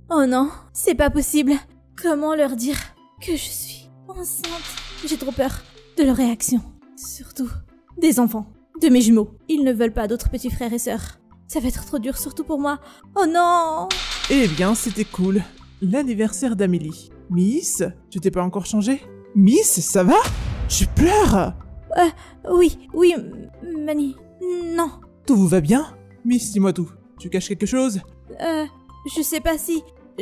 Oh non, c'est pas possible. Comment leur dire que je suis enceinte? J'ai trop peur de leur réaction. Surtout des enfants, de mes jumeaux. Ils ne veulent pas d'autres petits frères et sœurs. Ça va être trop dur, surtout pour moi. Oh non! Eh bien, c'était cool. L'anniversaire d'Amélie. Miss, tu t'es pas encore changée? Miss, ça va? Tu pleures? Oui, Mani. Non. Tout vous va bien? Miss, dis-moi tout. Tu caches quelque chose? Je sais pas si...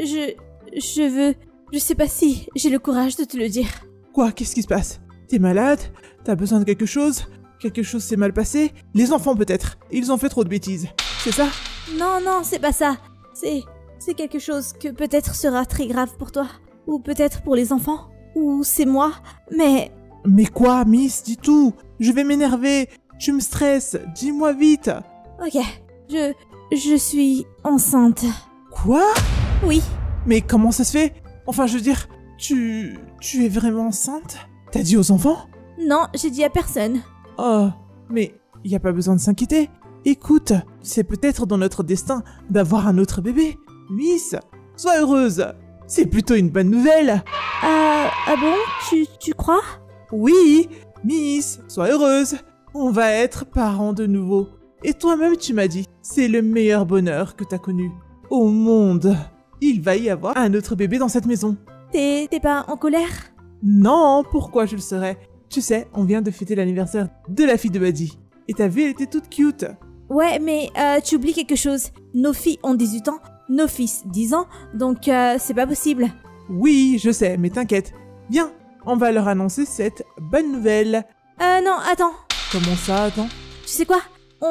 Je sais pas si j'ai le courage de te le dire. Quoi? Qu'est-ce qui se passe? T'es malade? T'as besoin de quelque chose? Quelque chose s'est mal passé? Les enfants peut-être? Ils ont fait trop de bêtises. C'est ça? Non, c'est pas ça. C'est quelque chose que peut-être sera très grave pour toi. Ou peut-être pour les enfants. Ou c'est moi. Mais... Mais quoi, Miss? Dis tout! Je vais m'énerver! Tu me stresses! Dis-moi vite! Ok. Je suis enceinte. Quoi? Oui. Mais comment ça se fait? Enfin, je veux dire, tu es vraiment enceinte? T'as dit aux enfants? Non, j'ai dit à personne. Oh, mais y a pas besoin de s'inquiéter. Écoute, c'est peut-être dans notre destin d'avoir un autre bébé. Miss, sois heureuse. C'est plutôt une bonne nouvelle. Ah bon? Tu crois? Oui, Miss, sois heureuse. On va être parents de nouveau. Et toi-même, tu m'as dit, c'est le meilleur bonheur que t'as connu au monde. Il va y avoir un autre bébé dans cette maison. T'es pas en colère? Non, pourquoi je le serais? Tu sais, on vient de fêter l'anniversaire de la fille de Buddy. Et t'as vu, elle était toute cute. Ouais, mais tu oublies quelque chose. Nos filles ont 18 ans, nos fils 10 ans, donc c'est pas possible. Oui, je sais, mais t'inquiète. Viens, on va leur annoncer cette bonne nouvelle. Non, attends. Comment ça, attends? Tu sais quoi?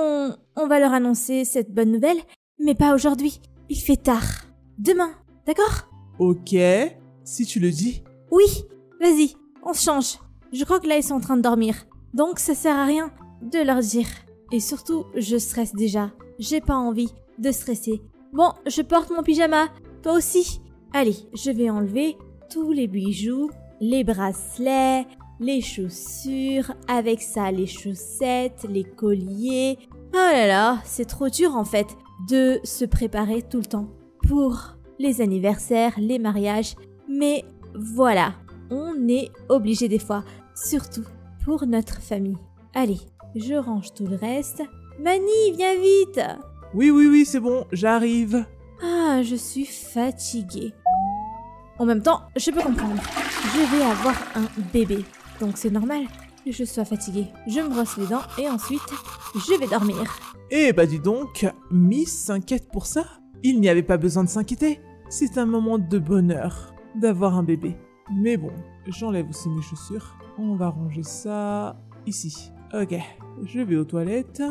On va leur annoncer cette bonne nouvelle, mais pas aujourd'hui. Il fait tard. Demain, d'accord? Ok, si tu le dis. Oui, vas-y, on se change. Je crois que là, ils sont en train de dormir. Donc, ça sert à rien de leur dire. Et surtout, je stresse déjà. J'ai pas envie de stresser. Bon, je porte mon pyjama. Toi aussi. Allez, je vais enlever tous les bijoux, les bracelets, les chaussures, avec ça, les chaussettes, les colliers. Oh là là, c'est trop dur en fait de se préparer tout le temps pour les anniversaires, les mariages. Mais voilà, on est obligé des fois, surtout pour notre famille. Allez, je range tout le reste. Mani, viens vite! Oui, c'est bon, j'arrive. Ah, je suis fatiguée. En même temps, je peux comprendre. Je vais avoir un bébé, donc c'est normal que je sois fatiguée. Je me brosse les dents et ensuite, je vais dormir. Eh bah dis donc, Miss s'inquiète pour ça? Il n'y avait pas besoin de s'inquiéter. C'est un moment de bonheur d'avoir un bébé. Mais bon, j'enlève aussi mes chaussures. On va ranger ça ici. Ok, je vais aux toilettes.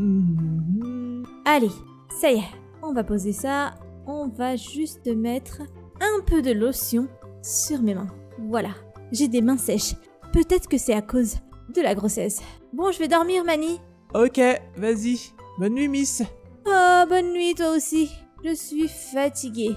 Allez, ça y est, on va poser ça. On va juste mettre un peu de lotion sur mes mains. Voilà, j'ai des mains sèches. Peut-être que c'est à cause de la grossesse. Bon, je vais dormir, Mani. Ok, vas-y. Bonne nuit, Miss. Oh, bonne nuit, toi aussi. Je suis fatiguée.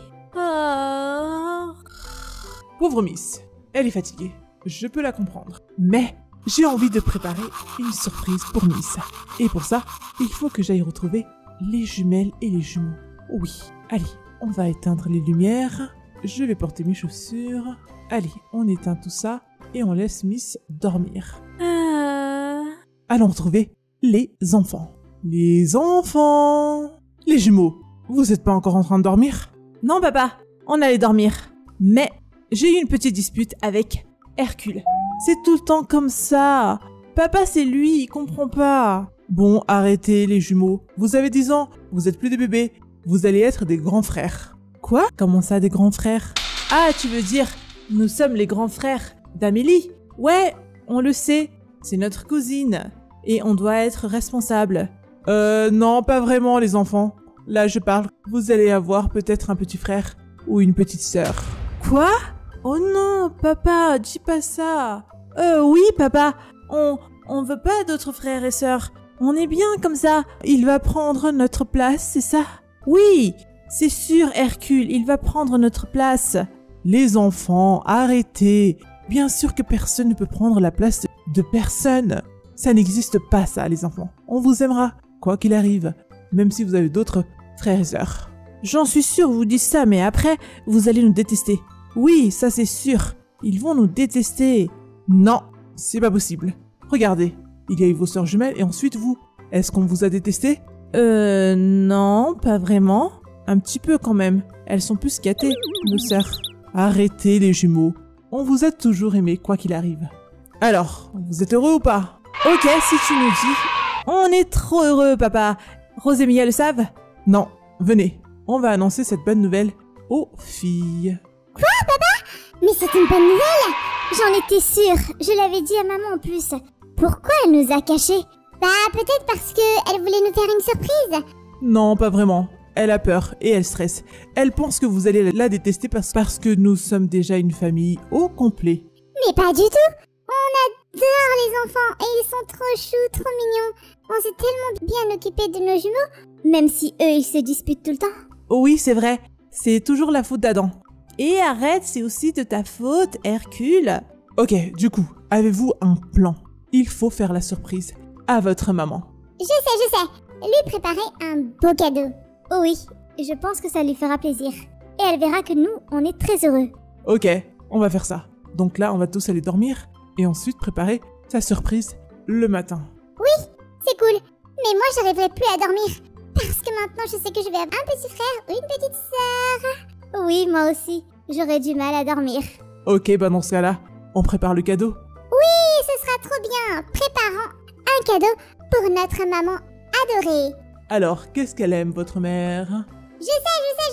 Oh. Pauvre Miss, elle est fatiguée. Je peux la comprendre. Mais j'ai envie de préparer une surprise pour Miss. Et pour ça, il faut que j'aille retrouver les jumelles et les jumeaux. Oui, allez, on va éteindre les lumières. Je vais porter mes chaussures. Allez, on éteint tout ça et on laisse Miss dormir. Allons retrouver les enfants. Les enfants! Les jumeaux, vous êtes pas encore en train de dormir? Non, papa, on allait dormir. Mais j'ai eu une petite dispute avec Hercule. C'est tout le temps comme ça. Papa, c'est lui, il comprend pas. Bon, arrêtez les jumeaux. Vous avez 10 ans, vous êtes plus des bébés. Vous allez être des grands frères. Quoi? Comment ça, des grands frères? Ah, tu veux dire, nous sommes les grands frères d'Amélie? Ouais, on le sait. C'est notre cousine. Et on doit être responsable. Non, pas vraiment, les enfants. Là, je parle. Vous allez avoir peut-être un petit frère ou une petite sœur. Quoi? Oh non, papa, dis pas ça. Oui, papa. On veut pas d'autres frères et sœurs. On est bien comme ça. Il va prendre notre place, c'est ça? Oui, c'est sûr, Hercule, il va prendre notre place. Les enfants, arrêtez. Bien sûr que personne ne peut prendre la place de personne. Ça n'existe pas, ça, les enfants. On vous aimera, quoi qu'il arrive, même si vous avez d'autres frères et sœurs. J'en suis sûre, vous dites ça, mais après, vous allez nous détester. Oui, ça c'est sûr. Ils vont nous détester. Non, c'est pas possible. Regardez, il y a eu vos sœurs jumelles et ensuite vous. Est-ce qu'on vous a détesté? Non, pas vraiment. Un petit peu quand même. Elles sont plus gâtées, nos sœurs. Arrêtez les jumeaux. On vous a toujours aimé, quoi qu'il arrive. Alors, vous êtes heureux ou pas? Ok, si tu nous dis. On est trop heureux, papa. Rose et Mia le savent? Non, venez. On va annoncer cette bonne nouvelle aux filles. Quoi, papa? Mais c'est une bonne nouvelle! J'en étais sûre. Je l'avais dit à maman en plus. Pourquoi elle nous a cachés? Bah, peut-être parce qu'elle voulait nous faire une surprise. Non, pas vraiment. Elle a peur et elle stresse. Elle pense que vous allez la détester parce que nous sommes déjà une famille au complet. Mais pas du tout. On adore les enfants et ils sont trop choux, trop mignons. On s'est tellement bien occupés de nos jumeaux, même si eux, ils se disputent tout le temps. Oui, c'est vrai. C'est toujours la faute d'Adam. Et arrête, c'est aussi de ta faute, Hercule. Ok, du coup, avez-vous un plan? Il faut faire la surprise à votre maman. Je sais. Lui préparer un beau cadeau. Oh oui, je pense que ça lui fera plaisir. Et elle verra que nous, on est très heureux. Ok, on va faire ça. Donc là, on va tous aller dormir et ensuite préparer sa surprise le matin. Oui, c'est cool. Mais moi, j'arriverai plus à dormir. Parce que maintenant, je sais que je vais avoir un petit frère ou une petite sœur. Oui, moi aussi. J'aurai du mal à dormir. Ok, bah dans ce cas-là, on prépare le cadeau. Oui, ce sera trop bien. Préparons un cadeau pour notre maman adorée. Alors, qu'est-ce qu'elle aime, votre mère? Je sais.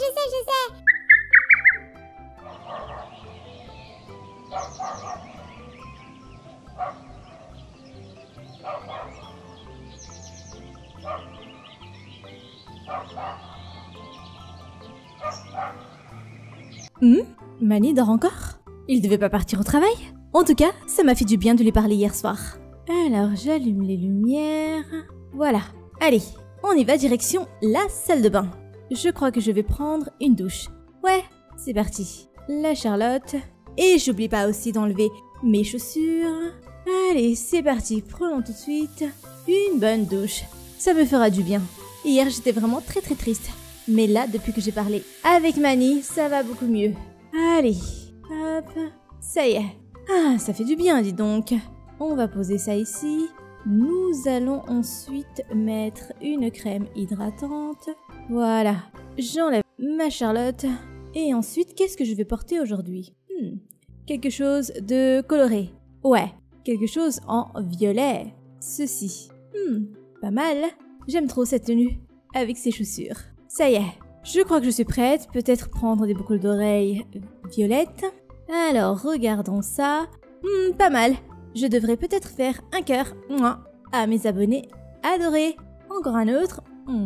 Manny dort encore? Il devait pas partir au travail? En tout cas, ça m'a fait du bien de lui parler hier soir. Alors, j'allume les lumières. Voilà. Allez, on y va direction la salle de bain. Je crois que je vais prendre une douche. Ouais, c'est parti. La Charlotte. Et j'oublie pas aussi d'enlever mes chaussures. Allez, c'est parti. Prenons tout de suite une bonne douche. Ça me fera du bien. Hier, j'étais vraiment très triste. Mais là, depuis que j'ai parlé avec Manny, ça va beaucoup mieux. Allez, hop, ça y est. Ah, ça fait du bien, dis donc. On va poser ça ici. Nous allons ensuite mettre une crème hydratante. Voilà, j'enlève ma Charlotte. Et ensuite, qu'est-ce que je vais porter aujourd'hui? Quelque chose de coloré. Ouais, quelque chose en violet. Ceci. Pas mal. J'aime trop cette tenue. Avec ses chaussures. Ça y est, je crois que je suis prête. Peut-être prendre des boucles d'oreilles violettes. Alors, regardons ça. Pas mal. Je devrais peut-être faire un cœur à mes abonnés adorés. Encore un autre.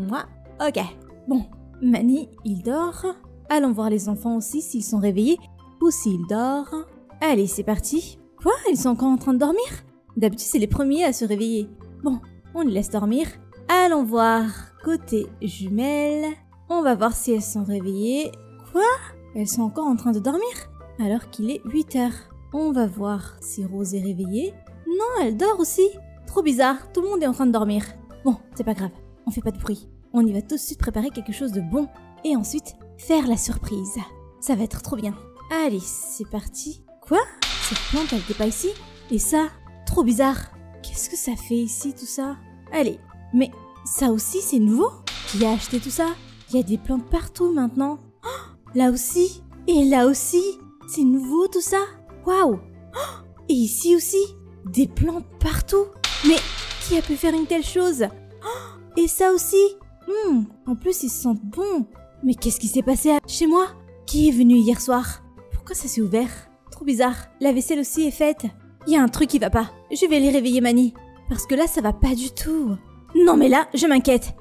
Ok. Bon, Manny, il dort. Allons voir les enfants aussi s'ils sont réveillés ou s'ils dorment. Allez, c'est parti. Quoi? Ils sont encore en train de dormir? D'habitude, c'est les premiers à se réveiller. Bon, on les laisse dormir. Allons voir côté jumelles. On va voir si elles sont réveillées. Quoi? Elles sont encore en train de dormir? Alors qu'il est 8h. On va voir si Rose est réveillée. Non, elle dort aussi. Trop bizarre, tout le monde est en train de dormir. Bon, c'est pas grave, on fait pas de bruit. On y va tout de suite préparer quelque chose de bon. Et ensuite, faire la surprise. Ça va être trop bien. Allez, c'est parti. Quoi? Cette plante, elle était pas ici? Et ça? Trop bizarre. Qu'est-ce que ça fait ici, tout ça? Allez, mais ça aussi, c'est nouveau? Qui a acheté tout ça? Il y a des plantes partout maintenant. Oh, là aussi. Et là aussi. C'est nouveau tout ça? Waouh! Oh, et ici aussi. Des plantes partout. Mais qui a pu faire une telle chose? Oh, et ça aussi. En plus, ils sentent bon. Mais qu'est-ce qui s'est passé chez moi? Qui est venu hier soir? Pourquoi ça s'est ouvert? Trop bizarre. La vaisselle aussi est faite. Il y a un truc qui va pas. Je vais aller réveiller Manny. Parce que là, ça va pas du tout. Non mais là, je m'inquiète.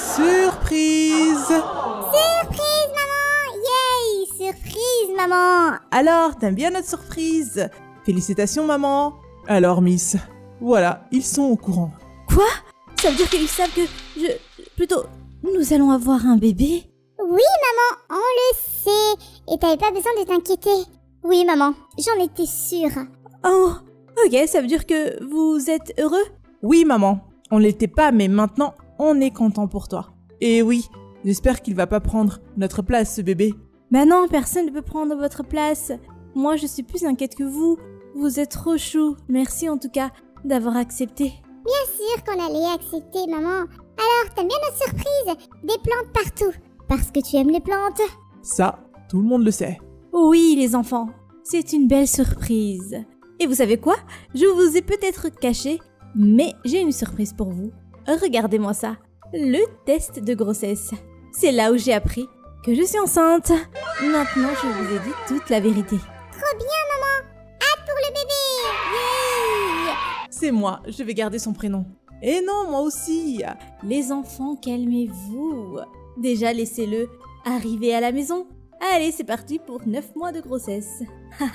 Surprise! Surprise, maman! Yay! Surprise, maman! Alors, t'aimes bien notre surprise? Félicitations, maman! Alors, Miss, voilà, ils sont au courant. Quoi? Ça veut dire qu'ils savent que Plutôt, nous allons avoir un bébé? Oui, maman, on le sait. Et t'avais pas besoin de t'inquiéter. Oui, maman, j'en étais sûre. Oh, ok, ça veut dire que vous êtes heureux? Oui, maman, on l'était pas, mais maintenant, on est content pour toi. Et oui, J'espère qu'il va pas prendre notre place, ce bébé. Bah non, personne ne peut prendre votre place. Moi, je suis plus inquiète que vous. Vous êtes trop chou. Merci en tout cas d'avoir accepté. Bien sûr qu'on allait accepter, maman. Alors, t'aimes bien notre surprise? Des plantes partout. Parce que tu aimes les plantes. Ça, tout le monde le sait. Oui, les enfants, c'est une belle surprise. Et vous savez quoi? Je vous ai peut-être caché, mais j'ai une surprise pour vous. Regardez-moi ça, le test de grossesse. C'est là où j'ai appris que je suis enceinte. Maintenant, je vous ai dit toute la vérité. Trop bien, maman. Hâte pour le bébé. Yay! C'est moi, je vais garder son prénom. Et non, moi aussi. Les enfants, calmez-vous. Déjà, laissez-le arriver à la maison. Allez, c'est parti pour 9 mois de grossesse.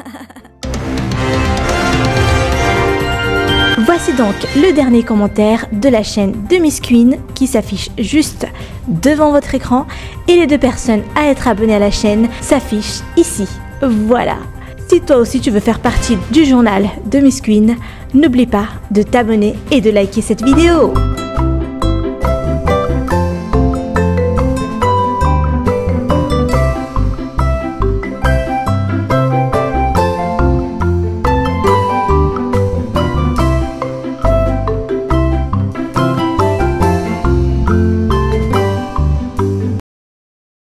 Voici donc le dernier commentaire de la chaîne de Miss Queen qui s'affiche juste devant votre écran et les 2 personnes à être abonnées à la chaîne s'affichent ici. Voilà. Si toi aussi tu veux faire partie du journal de Miss Queen, n'oublie pas de t'abonner et de liker cette vidéo.